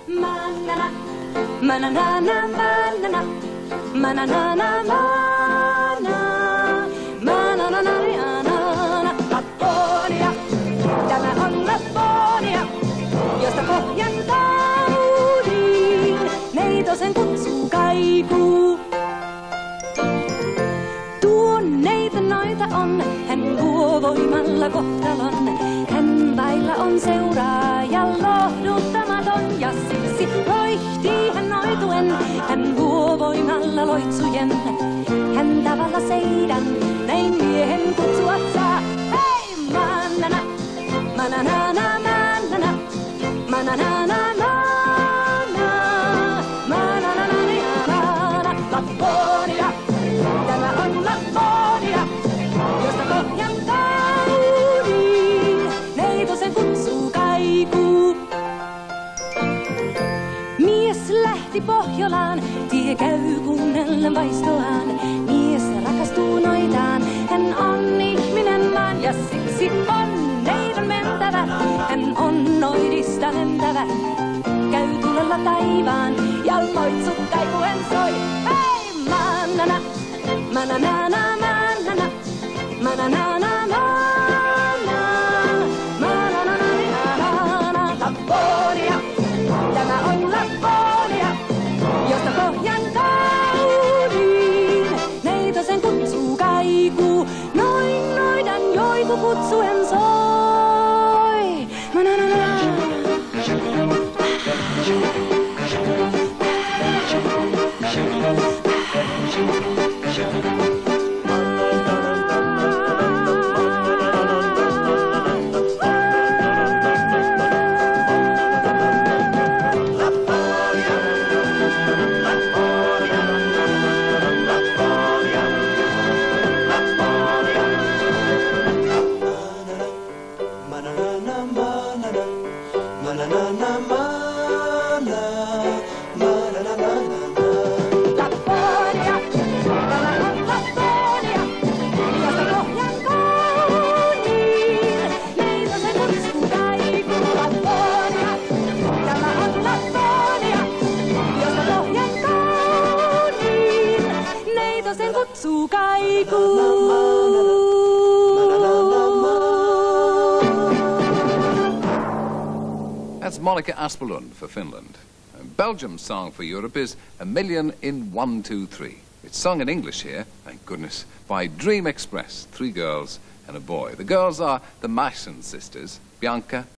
manana, manana, manana, manana, manana, manana, Lapponia, tämä on Lapponia, josta pohjan taudin neitosen kutsuu kaikuu. Tuonneita noita on, hän luo voimalla kohtalon. Hän vailla on seuraaja lohduttamaton ja siksi loihtii hän noituen. Hän luo voimalla loitsujen, hän tavalla seidän, näin miehen kutsua saa. Hei manana, manana, manana, manana, manana, manana, Lapponia, tämä on Lapponia, josta pohjan taudin neitosen kutsuu kaikuu. Mies lähti Pohjolaan, tie käy kuunnellen vaistoaan. Mies rakastuu noitaan, hän on ihminen vaan ja siksi on neidon mentävä. Hän on noidista lentävä, käy tulella taivaan ja loitsut kaikuen soi. Hei manana, manana, manana, manana, manana, Lapponia, tämä on Lapponia, josta pohjan taudin neitosen kutsuu kaikuu. Noin noidan joiku kutsuen soi. Manana. That's Monica Aspelund for Finland. Belgium's song for Europe is A Million in 1, 2, 3. It's sung in English here, thank goodness, by Dream Express, 3 girls and a boy. The girls are the Meissen sisters, Bianca,